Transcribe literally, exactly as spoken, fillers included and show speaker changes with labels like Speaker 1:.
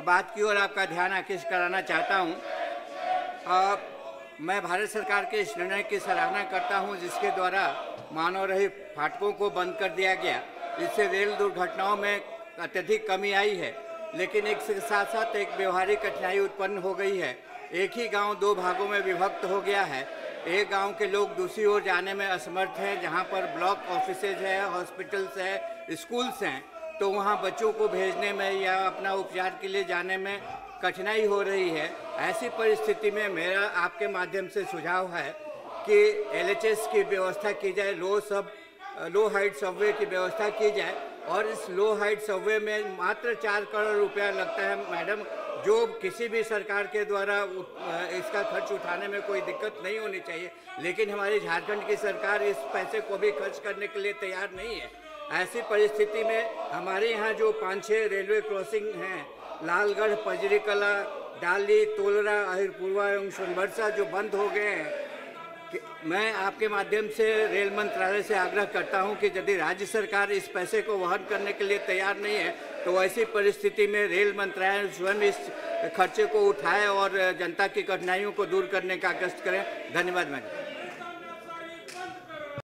Speaker 1: बात की ओर आपका ध्यान आकृष्ट कराना चाहता हूं। आ, मैं भारत सरकार के इस निर्णय की सराहना करता हूं जिसके द्वारा मानव रहित फाटकों को बंद कर दिया गया। इससे रेल दुर्घटनाओं में अत्यधिक कमी आई है, लेकिन एक के साथ साथ एक व्यवहारिक कठिनाई उत्पन्न हो गई है। एक ही गांव दो भागों में विभक्त हो गया है। एक गांव के लोग दूसरी ओर जाने में असमर्थ हैं, जहां पर ब्लॉक ऑफिसेज है, हॉस्पिटल्स है, स्कूल्स हैं, तो वहां बच्चों को भेजने में या अपना उपचार के लिए जाने में कठिनाई हो रही है। ऐसी परिस्थिति में मेरा आपके माध्यम से सुझाव है कि एल एच एस की व्यवस्था की जाए, लो सब लो हाइट सबवे की व्यवस्था की जाए, और इस लो हाइट सबवे में मात्र चार करोड़ रुपया लगता है मैडम, जो किसी भी सरकार के द्वारा इसका खर्च उठाने में कोई दिक्कत नहीं होनी चाहिए। लेकिन हमारी झारखंड की सरकार इस पैसे को भी खर्च करने के लिए तैयार नहीं है। ऐसी परिस्थिति में हमारे यहाँ जो पाँच छः रेलवे क्रॉसिंग हैं, लालगढ़, पजरीकला, डाली, तोलरा, अहिरपुरवा एवं सोनबरसा, जो बंद हो गए हैं, मैं आपके माध्यम से रेल मंत्रालय से आग्रह करता हूं कि यदि राज्य सरकार इस पैसे को वहन करने के लिए तैयार नहीं है तो ऐसी परिस्थिति में रेल मंत्रालय स्वयं इस खर्चे को उठाए और जनता की कठिनाइयों को दूर करने का कष्ट करें। धन्यवाद मैडम।